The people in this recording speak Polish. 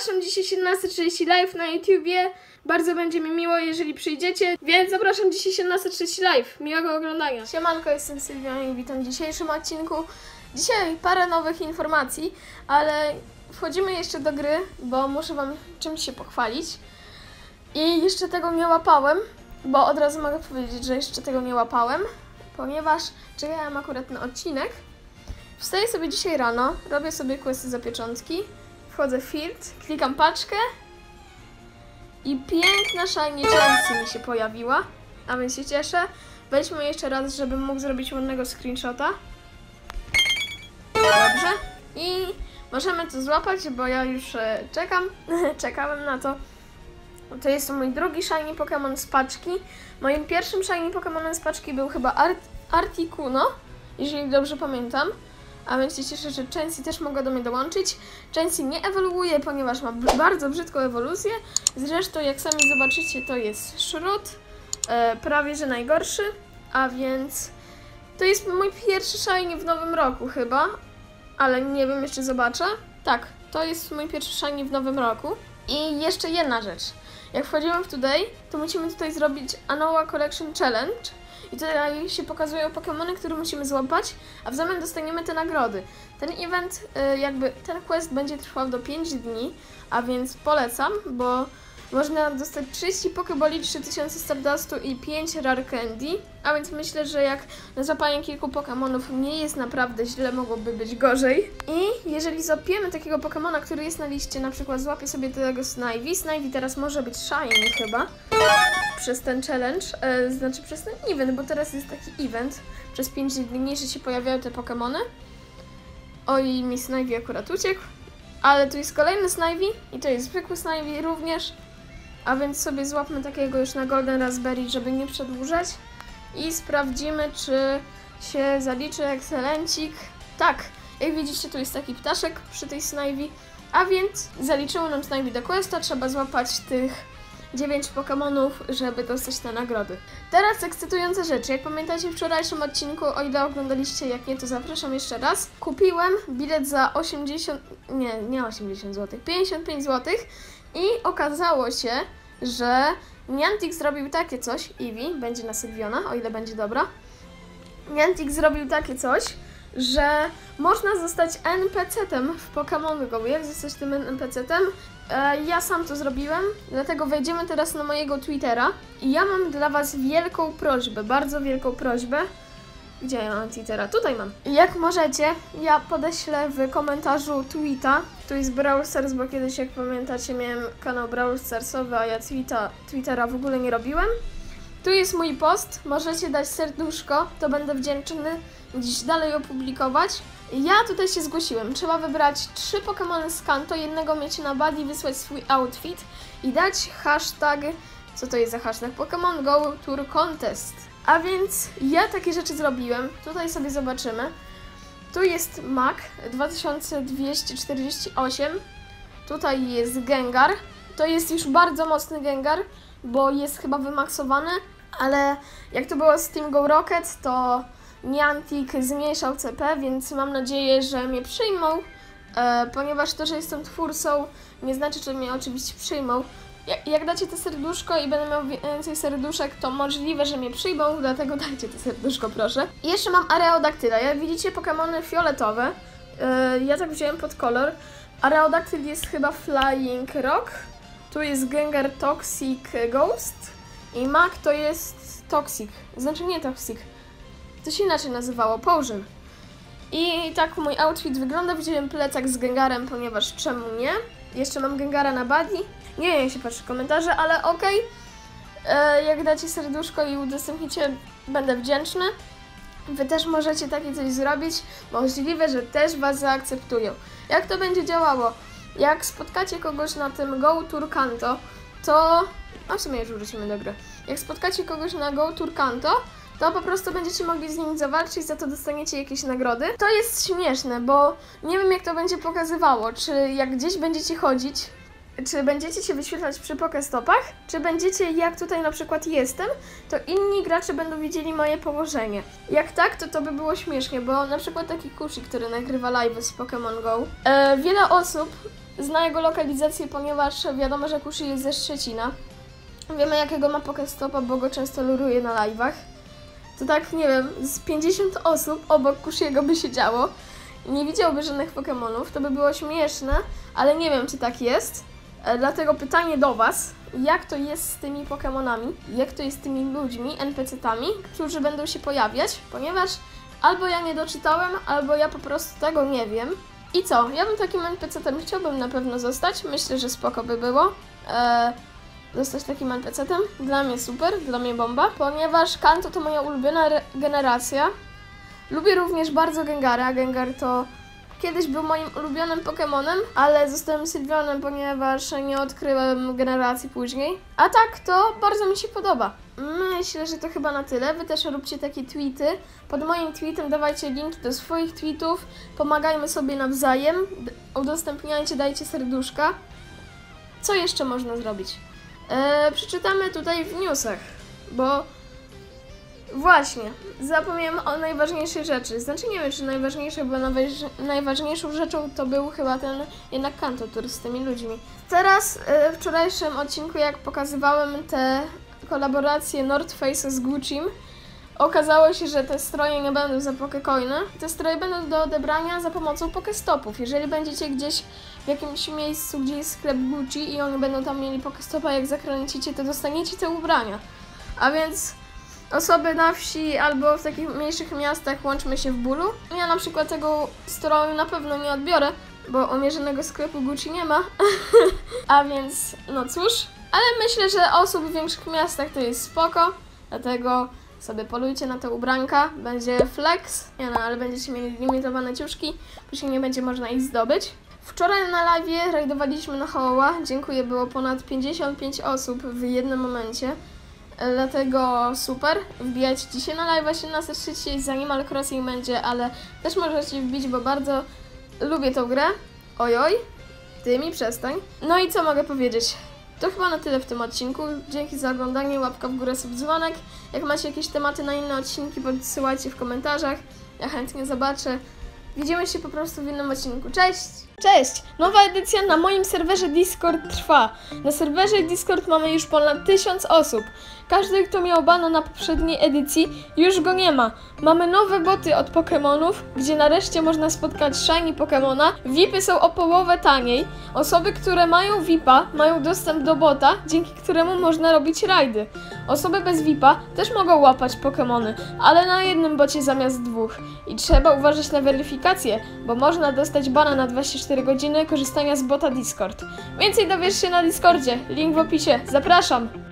Zapraszam dzisiaj 17:30 live na YouTubie. Bardzo będzie mi miło, jeżeli przyjdziecie, więc zapraszam dzisiaj 17:30 live. Miłego oglądania. Siemanko, jestem Sylwia i witam w dzisiejszym odcinku. Dzisiaj parę nowych informacji, ale wchodzimy jeszcze do gry, bo muszę wam czymś się pochwalić. I jeszcze tego nie łapałem, bo od razu mogę powiedzieć, że jeszcze tego nie łapałem, ponieważ czekałem akurat na odcinek. Wstaję sobie dzisiaj rano, robię sobie questy za pieczątki, wchodzę w field, klikam paczkę i piękna shiny Chelsea mi się pojawiła, a więc się cieszę. Weźmy jeszcze raz, żebym mógł zrobić ładnego screenshota. Dobrze. I możemy to złapać, bo ja już czekałem na to. To jest mój drugi shiny Pokémon z paczki. Moim pierwszym shiny Pokémonem z paczki był chyba Articuno, jeżeli dobrze pamiętam. A więc się cieszę, że Chelsea też mogła do mnie dołączyć. Chelsea nie ewoluuje, ponieważ ma bardzo brzydką ewolucję. Zresztą, jak sami zobaczycie, to jest Szrot, prawie że najgorszy. A więc to jest mój pierwszy shiny w nowym roku chyba, ale nie wiem, jeszcze zobaczę. Tak, to jest mój pierwszy shiny w nowym roku. I jeszcze jedna rzecz. Jak wchodzimy w Today, to musimy tutaj zrobić Anoa Collection Challenge. I tutaj się pokazują Pokémony, które musimy złapać, a w zamian dostaniemy te nagrody. Ten event, ten quest będzie trwał do 5 dni, a więc polecam, bo można dostać 30 Pokéboli, 3000 Stardustu i 5 Rare Candy. A więc myślę, że jak na złapanie kilku Pokémonów nie jest naprawdę źle, mogłoby być gorzej. I jeżeli złapiemy takiego Pokémona, który jest na liście, na przykład złapię sobie tego Snivy. Snivy teraz może być shiny chyba. Przez ten challenge, znaczy przez ten event, bo teraz jest taki event. Przez 5 dni, że się pojawiają te Pokémony. Oj, mi Snivy akurat uciekł. Ale tu jest kolejny Snivy i to jest zwykły Snivy również. A więc sobie złapmy takiego już na Golden Raspberry, żeby nie przedłużać. I sprawdzimy, czy się zaliczy ekscelencik. Tak, jak widzicie, tu jest taki ptaszek przy tej Snivy. A więc zaliczyło nam Snivy do questa, trzeba złapać tych 9 Pokémonów, żeby dostać te nagrody. Teraz ekscytujące rzeczy. Jak pamiętacie w wczorajszym odcinku, o ile oglądaliście, jak nie, to zapraszam jeszcze raz. Kupiłem bilet za 80 zł, 55 zł i okazało się, że Niantic zrobił takie coś, Eevee, będzie na Sylwiona, o ile będzie dobra. Niantic zrobił takie coś, że można zostać NPC-tem w Pokémon Go. Jak zostać tym NPC-tem? Ja sam to zrobiłem, dlatego wejdziemy teraz na mojego Twittera i ja mam dla was wielką prośbę, bardzo wielką prośbę. Gdzie ja mam Twittera? Tutaj mam. Jak możecie, ja podeślę w komentarzu tweeta. Tu jest Brawl Stars, bo kiedyś, jak pamiętacie, miałem kanał Brawl Starsowy, a ja Twittera w ogóle nie robiłem. Tu jest mój post, możecie dać serduszko, to będę wdzięczny, gdzieś dalej opublikować. Ja tutaj się zgłosiłem, trzeba wybrać 3 Pokémony z Kanto, jednego mieć na buddy, wysłać swój outfit i dać hashtag, co to jest za hashtag? Pokémon Go Tour Contest. A więc ja takie rzeczy zrobiłem, tutaj sobie zobaczymy. Tu jest Mac 2248, tutaj jest Gengar, to jest już bardzo mocny Gengar, bo jest chyba wymaksowany, ale jak to było z Team Go Rocket, to Niantic zmniejszał CP, więc mam nadzieję, że mnie przyjmą, ponieważ to, że jestem twórcą, nie znaczy, że mnie oczywiście przyjmą. Jak dacie to serduszko i będę miał więcej serduszek, to możliwe, że mnie przyjmą, dlatego dajcie to serduszko, proszę. I jeszcze mam Aerodactyla. Jak widzicie, Pokémony fioletowe, ja tak wziąłem pod kolor. Aerodactyl jest chyba Flying Rock, tu jest Gengar Toxic Ghost i Mac to jest Toxic, znaczy nie Toxic, to się inaczej nazywało, Potion. I tak mój outfit wygląda, wziąłem plecak z Gengarem, ponieważ czemu nie? Jeszcze mam Gengara na buddy. Nie wiem, jak się patrzy w komentarze, ale okej. Jak dacie serduszko i udostępnicie, będę wdzięczny. Wy też możecie takie coś zrobić. Możliwe, że też was zaakceptują. Jak to będzie działało? Jak spotkacie kogoś na tym Go Tour Kanto, to... A w sumie już wrócimy do gry. Jak spotkacie kogoś na Go Tour Kanto, to po prostu będziecie mogli z nim zawalczyć, za to dostaniecie jakieś nagrody. To jest śmieszne, bo nie wiem, jak to będzie pokazywało, czy jak gdzieś będziecie chodzić, czy będziecie się wyświetlać przy Pokestopach, czy będziecie, jak tutaj na przykład jestem, to inni gracze będą widzieli moje położenie. Jak tak, to by było śmiesznie, bo na przykład taki Kushi, który nagrywa live z Pokémon Go, wiele osób zna jego lokalizację, ponieważ wiadomo, że Kushi jest ze Szczecina. Wiemy, jakiego ma Pokestopa, bo go często luruje na live'ach. To tak, nie wiem, z 50 osób obok Kushiego by siedziało i nie widziałby żadnych Pokemonów. To by było śmieszne, ale nie wiem, czy tak jest. Dlatego pytanie do Was, jak to jest z tymi Pokemonami, jak to jest z tymi ludźmi, NPC-tami, którzy będą się pojawiać, ponieważ albo ja nie doczytałem, albo ja po prostu tego nie wiem. I co? Ja bym takim NPC-tem chciałbym na pewno zostać, myślę, że spoko by było. Zostać takim NPC-tem. Dla mnie super, dla mnie bomba, ponieważ Kanto to moja ulubiona generacja. Lubię również bardzo Gengara. Gengar to kiedyś był moim ulubionym Pokemonem, ale zostałem Sylveonem, ponieważ nie odkryłem generacji później. A tak, to bardzo mi się podoba. Myślę, że to chyba na tyle. Wy też róbcie takie tweety. Pod moim tweetem dawajcie linki do swoich tweetów. Pomagajmy sobie nawzajem. Udostępniajcie, dajcie serduszka. Co jeszcze można zrobić? Przeczytamy tutaj w newsach, bo właśnie, zapomniałem o najważniejszej rzeczy. Znaczy nie wiem, czy najważniejsze, bo najważniejszą rzeczą to był chyba ten jednak Kanto Tour z tymi ludźmi. Teraz w wczorajszym odcinku, jak pokazywałem te kolaboracje North Face z Gucci'm, okazało się, że te stroje nie będą za Pokecoiny. Te stroje będą do odebrania za pomocą Pokestopów. Jeżeli będziecie gdzieś w jakimś miejscu, gdzie jest sklep Gucci i oni będą tam mieli Pokestopa, jak zakręcicie, to dostaniecie te ubrania. A więc osoby na wsi albo w takich mniejszych miastach, łączmy się w bólu. Ja na przykład tego stroju na pewno nie odbiorę, bo omierzonego sklepu Gucci nie ma. A więc, no cóż. Ale myślę, że osób w większych miastach to jest spoko, dlatego sobie polujcie na te ubranka, będzie flex, nie no, ale będziecie mieli limitowane ciuszki, później nie będzie można ich zdobyć. Wczoraj na live'ie rajdowaliśmy na Hoła, dziękuję, było ponad 55 osób w jednym momencie, dlatego super, wbijajcie dzisiaj na live'a 17:30, z Animal Crossing będzie, ale też możecie wbić, bo bardzo lubię tą grę. Ojoj, ty mi przestań. No i co mogę powiedzieć? To chyba na tyle w tym odcinku. Dzięki za oglądanie, łapka w górę, subdzwonek. Jak macie jakieś tematy na inne odcinki, podsyłajcie w komentarzach. Ja chętnie zobaczę. Widzimy się po prostu w innym odcinku. Cześć! Cześć! Nowa edycja na moim serwerze Discord trwa. Na serwerze Discord mamy już ponad 1000 osób. Każdy, kto miał bana na poprzedniej edycji, już go nie ma. Mamy nowe boty od Pokemonów, gdzie nareszcie można spotkać Shiny Pokemona. VIPy są o połowę taniej. Osoby, które mają VIPa, mają dostęp do bota, dzięki któremu można robić rajdy. Osoby bez VIPa też mogą łapać Pokemony, ale na jednym bocie zamiast dwóch. I trzeba uważać na weryfikację, bo można dostać bana na 24 godziny korzystania z bota Discord. Więcej dowiesz się na Discordzie, link w opisie. Zapraszam!